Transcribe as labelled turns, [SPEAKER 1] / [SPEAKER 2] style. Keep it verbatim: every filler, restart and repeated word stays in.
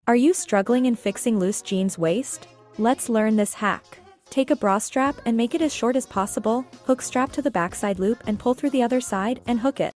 [SPEAKER 1] Are you struggling in fixing loose jeans waist? Let's learn this hack. Take a bra strap and make it as short as possible, hook strap to the backside loop and pull through the other side and hook it.